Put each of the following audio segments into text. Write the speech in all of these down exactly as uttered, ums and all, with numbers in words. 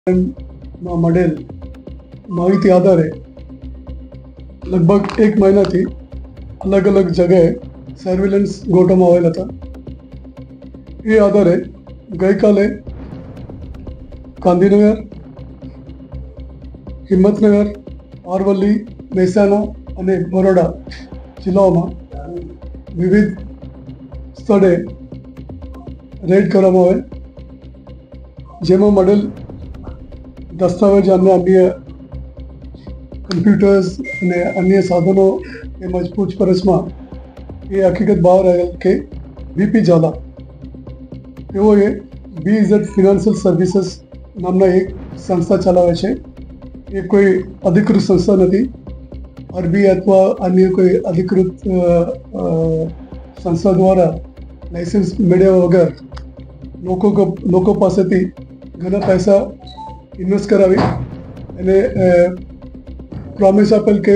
માં મળેલ માહિતી આધારે લગભગ એક મહિનાથી અલગ અલગ જગ્યાએ સર્વેલન્સ ગોઠવવામાં આવેલ હતા. એ આધારે ગઈકાલે ગાંધીનગર, હિંમતનગર, અરવલ્લી, મહેસાણા અને બરોડા જિલ્લાઓમાં વિવિધ સ્થળે રેડ કરવામાં આવેલ, જેમાં મળેલ દસ્તાવેજ અને અન્ય કમ્પ્યુટર્સ અને અન્ય સાધનો તેમજ પૂછપરછમાં એ હકીકત બહાર આવેલ કે બીપી ઝાલા તેઓએ બીઇઝેડ ફિનાન્શિયલ સર્વિસીસ નામના એક સંસ્થા ચલાવે છે. એ કોઈ અધિકૃત સંસ્થા નથી. આરબીઆઈ અથવા અન્ય કોઈ અધિકૃત સંસ્થા દ્વારા લાઇસન્સ મેળવ્યા વગર લોકો લોકો પાસેથી ઘણા પૈસા ઇન્વેસ્ટ કરાવી અને પ્રોમિસ આપેલ કે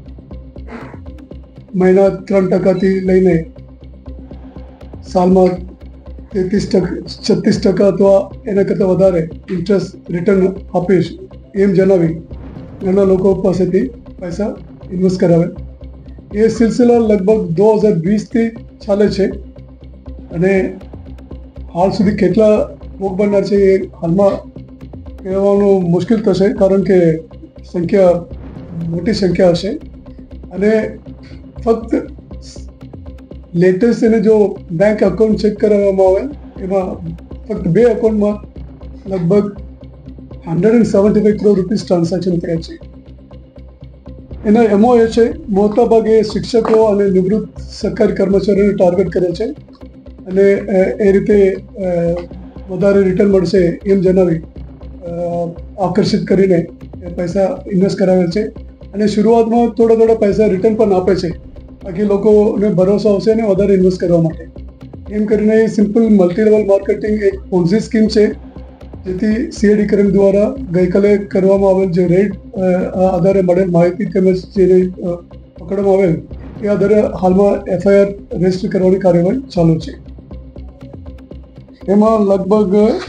મહિના ત્રણ ટકાથી લઈને સાલમાં તેત્રીસ ટકા છત્રીસ ટકા અથવા એના કરતાં વધારે ઇન્ટરેસ્ટ રિટર્ન આપીશ એમ જણાવી ઘણા લોકો પાસેથી પૈસા ઇન્વેસ્ટ કરાવે. એ સિલસિલા લગભગ દો હજાર વીસથી ચાલે છે અને હાલ સુધી કેટલા ભોગ બનનાર છે એ હાલમાં કહેવાનું મુશ્કેલ થશે, કારણ કે સંખ્યા મોટી સંખ્યા હશે. અને ફક્ત લેટેસ્ટ એને જો બેંક એકાઉન્ટ ચેક કરાવવામાં આવે એમાં ફક્ત બે એકાઉન્ટમાં લગભગ hundred and seventy five crore rupees transaction થયા છે. એના એમઓ એ છે મોટાભાગે શિક્ષકો અને નિવૃત્ત સરકારી કર્મચારીઓને ટાર્ગેટ કરે છે અને એ રીતે વધારે રિટર્ન મળશે એમ જણાવી આકર્ષિત કરીને પૈસા ઇન્વેસ્ટ કરાવેલ છે. અને શરૂઆતમાં થોડા થોડા પૈસા રિટર્ન પણ આપે છે બાકી લોકોને ભરોસો આવશે અને વધારે ઇન્વેસ્ટ કરવા માટે. એમ કરીને એ સિમ્પલ મલ્ટી લેવલ માર્કેટિંગ એક પોન્ઝી સ્કીમ છે, જેથી સીઆઈડી ક્રાઇમ દ્વારા ગઈકાલે કરવામાં આવેલ જે રેડ આધારે મળેલ માહિતી તેમજ જે પકડવામાં આવેલ એ આધારે હાલમાં એફઆઈઆર રજીસ્ટર કરવાની કાર્યવાહી ચાલુ છે. એમાં લગભગ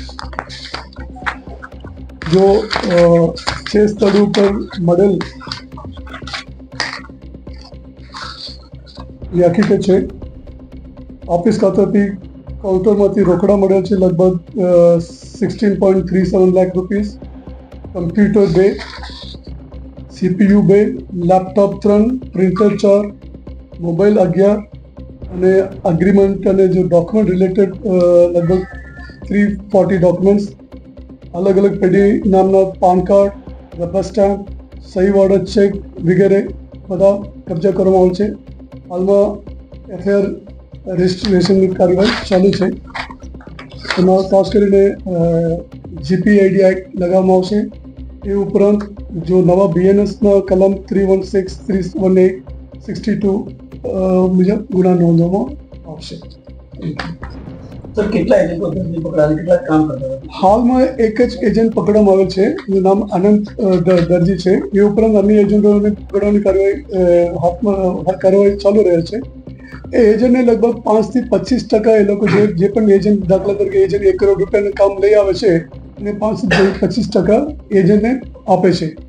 જો છે સ્થળ ઉપર મળેલ એ હકીકત છે. ઓફિસ ખાતાથી કાઉન્ટરમાંથી રોકડા મળેલ છે લગભગ sixteen point three seven lakh rupees, computer બે, સીપીયુ બે, લેપટોપ ત્રણ, પ્રિન્ટર ચાર, મોબાઈલ અગિયાર અને અગ્રીમેન્ટ અને જો ડોક્યુમેન્ટ રિલેટેડ લગભગ થ્રી ફોર્ટી ડોક્યુમેન્ટ્સ, અલગ અલગ પેઢી નામના પાન કાર્ડ, રબર સ્ટેમ્પ, સહીવાળા ચેક વગેરે બધા કબજા કરવામાં આવે છે. હાલમાં એફઆઈઆર રજિસ્ટ્રેશનની કાર્યવાહી ચાલુ છે. એમાં ખાસ કરીને જીપીઆઈડી એક્ટ લગાવવામાં આવશે. એ ઉપરાંત જો નવા બીએનએસના કલમ three one six three one eight sixty two મુજબ ગુના નોંધવામાં આવશે. સર, કેટલા એજન્ટો પકડાયા, કેટલા કામ કરતા હતા? હાલમાં એક જ એજન્ટ પકડવામાં આવેલ છે, જેનું નામ અનંત દરજી છે. એ ઉપરાંત અન્ય એજન્ટોને પકડવાની કાર્યવાહી હાથમાં કાર્યવાહી ચાલુ રહે છે. એ એજન્ટને લગભગ પાંચથી પચીસ ટકા એ લોકો જે જે પણ એજન્ટ દાખલા તરીકે એજન્ટ એક કરોડ રૂપિયાનું કામ લઈ આવે છે અને પાંચથી પચીસ ટકા એજન્ટને આપે છે.